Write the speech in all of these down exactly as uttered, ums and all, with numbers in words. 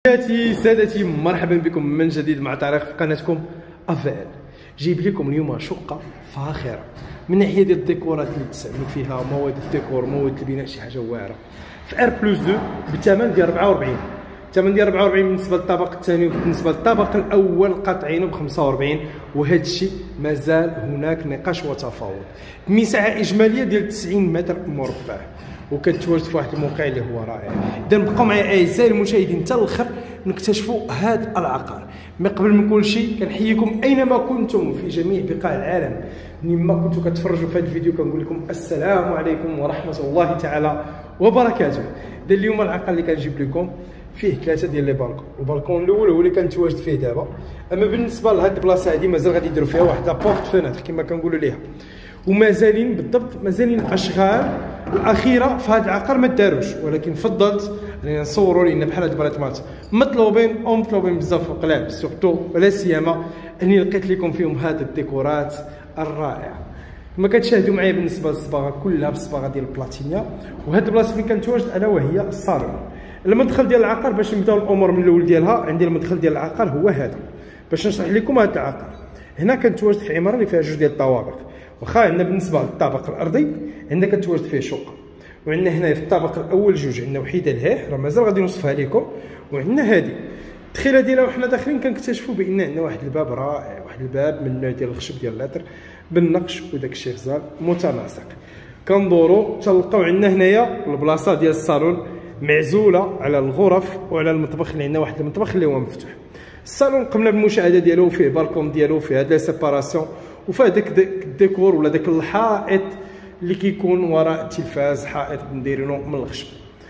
سادتي سادتي مرحبا بكم من جديد مع طارق في قناتكم افال. جايب لكم اليوم شقه فاخره من ناحيه ديال الديكورات اللي تستعملوا فيها، مواد الديكور، مواد البناء، شي حاجه واعره في ار بلس اثنين بالثمن ديال أربعة وأربعين. الثمن ديال أربعة وأربعين بالنسبه للطابق الثاني، وبالنسبه للطابق الاول قاطعينه ب خمسة وأربعين، وهذا الشيء مازال هناك نقاش وتفاوض. مساحه اجماليه ديال تسعين متر مربع، وكتواجد في واحد الموقع اللي هو رائع. اذا بقاو معايا اعزائي المشاهدين حتى الاخر نكتشفوا هذا العقار. من قبل من كل شيء كنحييكم اينما كنتم في جميع بقاع العالم، مما كنتوا كتفرجوا في هذا الفيديو كنقول لكم السلام عليكم ورحمه الله تعالى وبركاته. اذا اليوم العقار اللي كنجيب لكم فيه ثلاثه ديال لي بالكون. البالكون الاول هو اللي كنتواجد فيه دابا، اما بالنسبه لهاد البلاصه هذه مازال غادي يديروا فيها واحد لابورت فيناتر كما كنقولوا ليها، ومازالين بالضبط مازالين الاشغال الاخيره في هذا العقار ما داروش، ولكن فضلت اننا نصوروا لان بحال هاد البريطمات مطلوبين او مطلوبين بزاف في القلاب، سورتو ولا سيما اني لقيت لكم فيهم هذه الديكورات الرائعه. كما كتشاهدوا معايا بالنسبه للصباغه كلها بالصباغه ديال البلاتينيا، وهاد البلاصه فين كنتواجد الا وهي الصالون. المدخل ديال العقار باش نبداو الامور من الاول ديالها، عندي المدخل ديال العقار هو هذا باش نشرح لكم هذا العقار. هنا كنتواجد في عماره اللي فيها جوج ديال الطوابق، واخا عندنا بالنسبه للطابق الارضي عندنا كتواجد فيه شقه، وعندنا هنا في الطابق الاول جوج، عندنا وحيده لهيه راه مازال غادي نوصفها لكم، وعندنا هذه التدخيله ديالها. وحنا داخلين كنكتشفوا بان عندنا واحد الباب رائع، واحد الباب من النوع ديال الخشب ديال اللاتر بالنقش وداك الشيء غزال متناسق. كندوروا تلقاو عندنا هنايا البلاصه ديال الصالون معزوله على الغرف وعلى المطبخ، اللي عندنا واحد المطبخ اللي هو مفتوح. الصالون قمنا بالمشاهده ديالو، فيه بالكون ديالو، فيه هاد لا سيباراسيون، وفيه داك الديكور ولا داك الحائط اللي كيكون وراء التلفاز، حائط مديرينو من الخشب.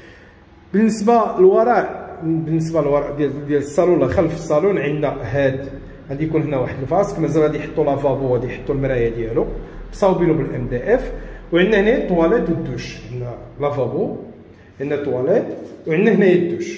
بالنسبه للوراء بالنسبه للوراء ديال ديال الصالون ولا خلف الصالون عندنا هاد غادي يكون هنا واحد الفاسك، مازال غادي يحطوا لافابو، غادي يحطوا المرايه ديالو مصاوبينو بالام دي اف، وعندنا هنا الطواليت والدوش، عندنا لافابو، عندنا الطواليت، وعندنا هنايا الدوش.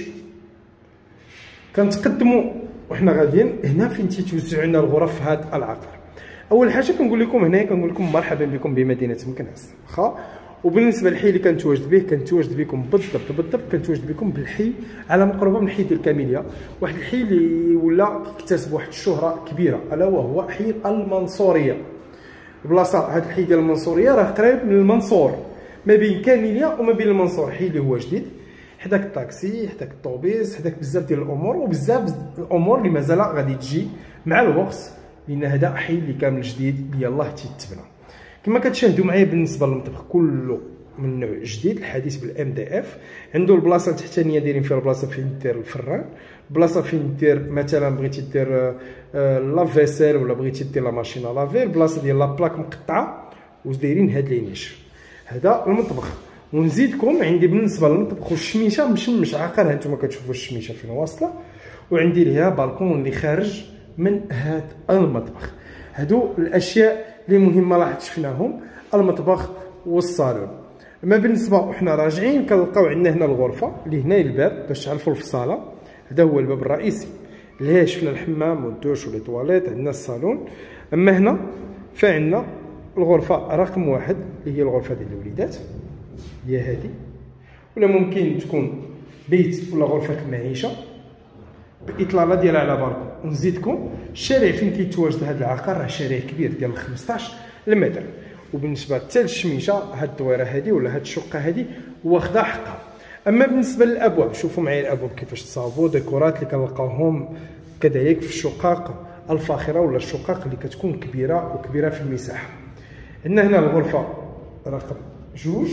كنتقدموا وحنا غاديين هنا فين تيتوزعوا لنا الغرف في هذا العقار. اول حاجه كنقول لكم هنايا كنقول لكم مرحبا بكم بمدينه مكناس، واخا. وبالنسبه للحي اللي كنتواجد به كنتواجد بكم بالضبط بالضبط كنتواجد بكم بالحي على مقربه من الحي ديال كاميليا، واحد الحي اللي ولا كيكتسب واحد الشهره كبيره، الا وهو حي المنصوريه. البلاصه هذا الحي ديال المنصوريه راه قريب من المنصور، ما بين كاميليا وما بين المنصور، حي اللي هو جديد، حداك الطاكسي، حداك الطوبيس، حداك بزاف ديال الامور، وبزاف الامور اللي مازال غادي تجي مع الوقت، لان هذا حي اللي كامل جديد اللي يلاه تيتبنى. كما كتشاهدوا معايا بالنسبه للمطبخ كله من نوع جديد الحديث بالام دي اف، عنده البلاصه التحتانيه دايرين فيها البلاصه فين دير الفران، بلاصه فين دير مثلا بغيتي دير لافيسيل ولا بغيتي دير لا ماشين لافي، البلاصه ديال لابلاك مقطعه ودايرين هاد لينيش. هذا المطبخ. ونزيدكم عندي بالنسبه للمطبخ والشميشه مشمش عقار، هانتوما كتشوفوا الشميشه فين واصله، وعندي ليها بالكون اللي خارج من هذا المطبخ. هادو الاشياء اللي مهمه راه شفناهم، المطبخ والصالون. اما بالنسبه وحنا راجعين كنلقاو عندنا هنا الغرفه اللي هنا الباب باش تعرفوا الفصاله، هذا هو الباب الرئيسي اللي شفنا الحمام والدوش ولي تواليت، عندنا الصالون. اما هنا فعندنا الغرفه رقم واحد اللي هي الغرفه ديال الوليدات، هي هذه، ولا ممكن تكون بيت ولا غرفه المعيشه باطلاله ديالها على بالكون. ونزيدكم الشارع فين كيتواجد هذا العقار راه شارع كبير ديال خمسطاش متر، وبالنسبه حتى للشميشه هاد الدويره هذه ولا هاد الشقه هذه واخده حقها. اما بالنسبه للابواب شوفوا معايا الابواب كيفاش تصاوبوا، ديكورات اللي كنلقاوهم كذلك في الشقق الفاخره ولا الشقق اللي كتكون كبيره وكبيره في المساحه. عندنا هنا الغرفه رقم جوج،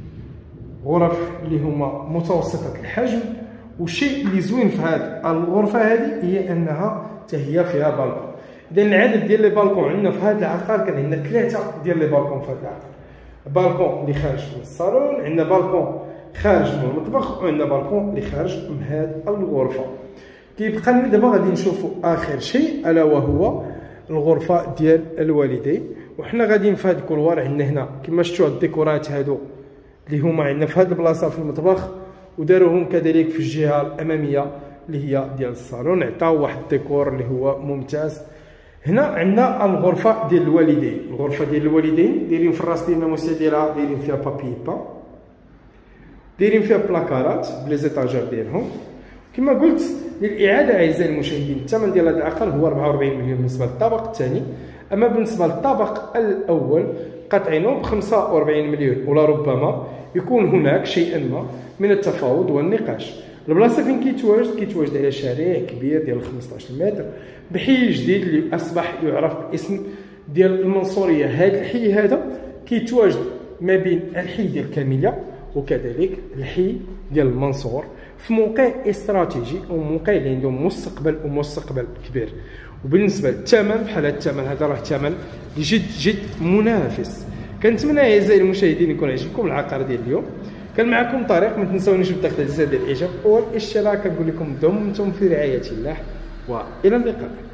غرف اللي هما متوسطه الحجم. والشيء اللي زوين في هذه الغرفه هذه هي انها حتى هي فيها بالكون. اذا العدد ديال لي بالكون عندنا في هذا العقار كان عندنا ثلاثه ديال لي بالكون في هذا العقار. بالكون اللي خارج من الصالون، عندنا بالكون خارج من المطبخ، وعندنا بالكون اللي خارج من هذه الغرفه. كيبقى لنا دابا غادي نشوفوا اخر شيء الا وهو الغرفه ديال الوالدين. وحنا غاديين في هذا الكولوار عندنا هنا كما شفتوا الديكورات هادو اللي هما عندنا في هذه البلاصه في المطبخ، وداروهم كذلك في الجهه الاماميه اللي هي ديال الصالون، عطاو واحد الديكور اللي هو ممتاز. هنا عندنا الغرفه ديال الوالدين. الغرفه ديال الوالدين دايرين في الراس ديال الناموسيه ديالها، دايرين فيها بابي با، دايرين فيها بلاكارات بلي زيتاجير ديالهم. كما قلت للاعاده اعزائي المشاهدين، الثمن ديال هذا العقار هو أربعة وأربعين مليون بالنسبه للطابق الثاني. اما بالنسبه للطابق الاول قاطعينه ب خمسة وأربعين مليون، ولربما يكون هناك شيئا ما من التفاوض والنقاش. البلاصه فين كيتواجد كيتواجد على شارع كبير ديال خمسطاش متر بحي جديد اللي اصبح يعرف باسم ديال المنصوريه. هذا الحي هذا كيتواجد ما بين الحي ديال كاميليا وكذلك الحي ديال المنصور، في موقع استراتيجي وموقع اللي عنده مستقبل ومستقبل كبير. وبالنسبه للثمن بحال هذا الثمن هذا راه ثمن جد جد منافس. كنتمنى اعزائي المشاهدين يكون عجبكم العقار ديال اليوم. كان معكم طارق، ما تنساونيش بالضغط على زر الاعجاب والاشتراك. كنقول لكم دمتم في رعايه الله والى اللقاء.